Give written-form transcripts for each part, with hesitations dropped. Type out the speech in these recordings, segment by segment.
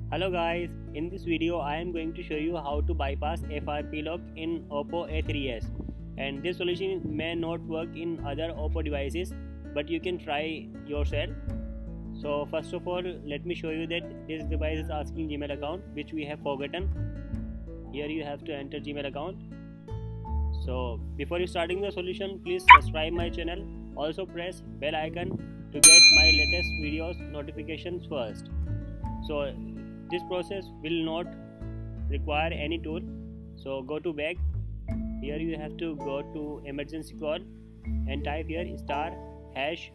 Hello guys, in this video I am going to show you how to bypass FRP lock in Oppo A3s, and this solution may not work in other Oppo devices, but you can try yourself. So first of all, let me show you that this device is asking Gmail account, which we have forgotten. Here you have to enter Gmail account. So before you starting the solution, please subscribe my channel. Also press bell icon to get my latest videos notifications first. So this process will not require any tool. So go to back. Here you have to go to emergency call and type here star hash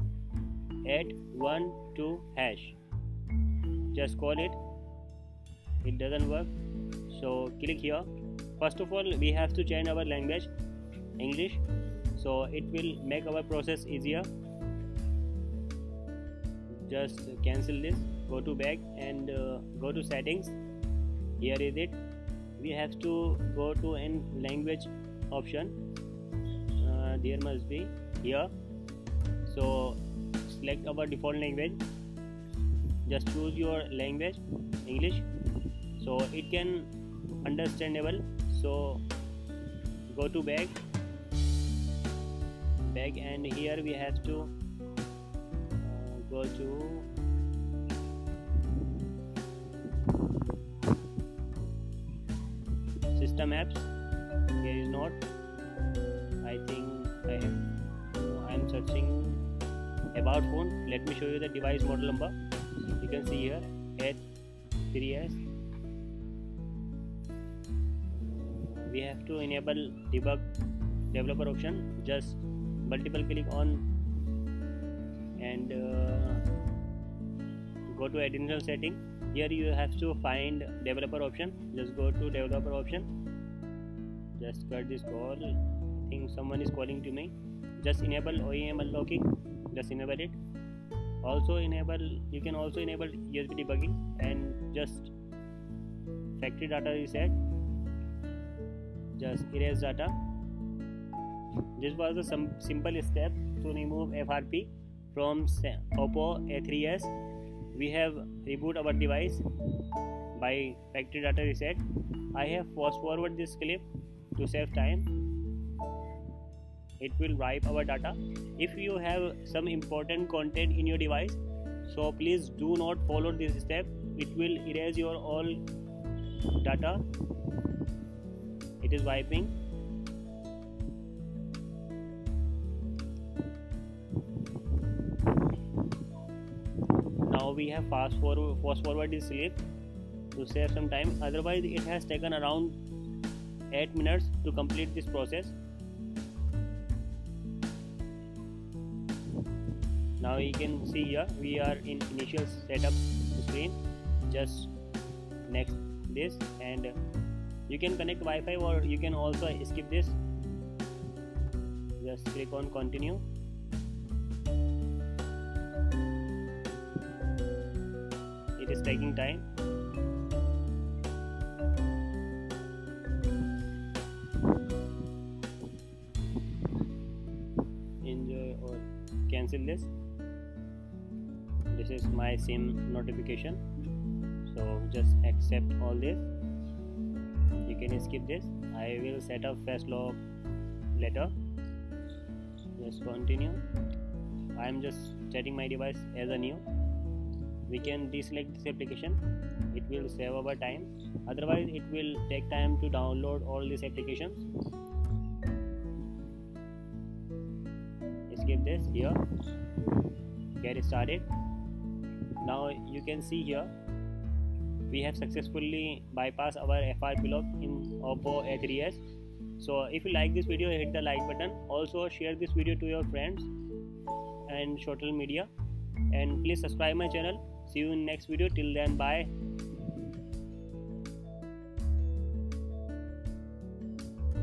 812 hash. Just call it. It doesn't work. So click here. First of all, we have to change our language English, so it will make our process easier. Just cancel this, go to back and go to settings. Here is it. We have to go to an language option. There must be here. So select our default language. Just choose your language English, so it can understandable. So go to back and here we have to go to system apps. Here is not. I think I am searching about phone. Let me show you the device model number. You can see here A3s. We have to enable debug developer option. Just multiple click on and go to additional setting. Here you have to find developer option. Just go to developer option. Just cut this call. I think someone is calling to me. Just enable OEM unlocking. Just enable it. Also enable. You can also enable USB debugging and just factory data reset. Just erase data. This was a simple step to remove FRP from Oppo A3s. We have reboot our device by factory data reset. I have fast forward this clip to save time. It will wipe our data. If you have some important content in your device, so please do not follow this step. It will erase your all data. It is wiping. Now we have fast forward this clip to save some time. Otherwise it has taken around 8 minutes to complete this process. Now you can see here we are in initial setup screen. Just next this, and you can connect Wi-Fi or you can also skip this. Just click on continue. It is taking time. Enjoy or cancel this. This is my SIM notification. So just accept all this. You can skip this. I will set up fast lock later. Just continue. I am just setting my device as a new. We can deselect this application. It will save our time. Otherwise it will take time to download all these applications. Skip this here. Get started. Now you can see here we have successfully bypassed our FRP lock in Oppo A3s. So if you like this video, hit the like button. Also share this video to your friends and social media, and please subscribe my channel. See you in next video. Till then, bye.